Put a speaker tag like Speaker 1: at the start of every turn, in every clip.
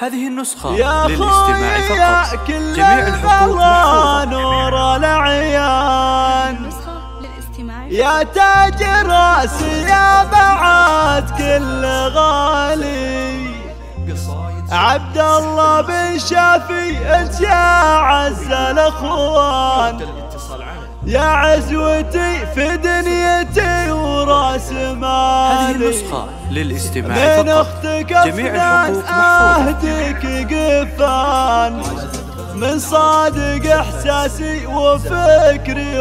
Speaker 1: هذه النسخة للاستماع فقط. جميع الحقوق محفوظة.
Speaker 2: نور العيان يا تاج راس يا بعد كل غالي، عبد الله بن شافي انت يا عز الاخوان، يا عزوتي في دنيتي وراس مالي.
Speaker 1: هذه النسخة للاستماع فقط. جميع الحقوق محفوظة.
Speaker 2: اهديك قفان من صادق احساسي وفكري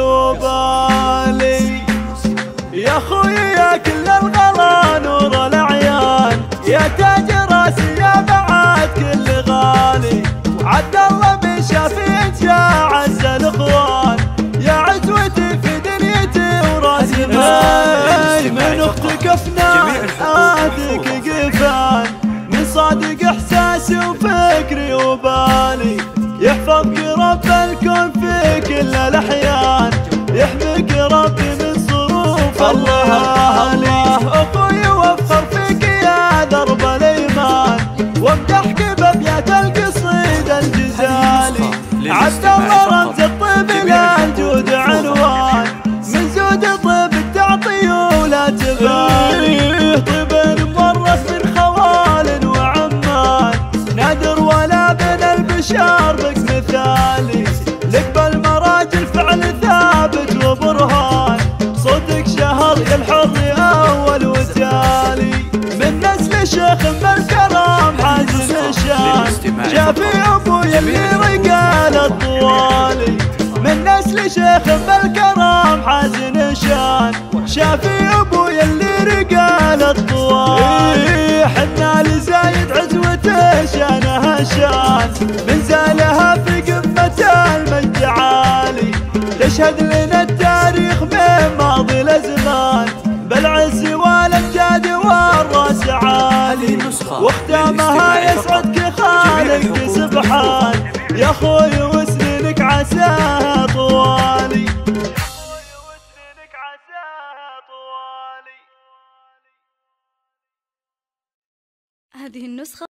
Speaker 2: وبالي، يا خوي يا كل الغلا نور العيان، يا تاج راسي يا بعد كل غالي، عبد الله بن شافي انت يا عز الاخوان، يا عزوتي في دنيتي وراس مالي. من اختك افنان اهديك قفان من صادق احساسي وفكري وبالي، يحفظك رب الكون في كل الاحيان، يحميك ربي من صروف الليالي. اخوي وافخر فيك يا درب الايمان، وامدحك بابيات القصيد الجزالي، عبد الله رمز الطيب للجود عنوان، من زود طيب تعطي ولا تبالي، طيب مورث من خوال وعمان، نادر ولا بين البشر بك مثالي، لك بالمراجل فعل ثابت وبرهان، صوتك شهر يا الحر اول وتالي، من نسل شيخ بالكرام حاز الشان، شافي ابويا اللي رجال الطوالي، من نسل شيخ بالكرام حاز نشان، شافي ابويا اللي رجال الطوالي، حنا لزايد عزوته شانها شان، من زالها في قمة المجد عالي، تشهد لنا التاريخ من ماضي الازمان، بالعز والامجاد والراس عالي، واختامها يسعدك خالق سبحان، يا خوي وسنينك عساها طوالي.
Speaker 3: هذه النسخة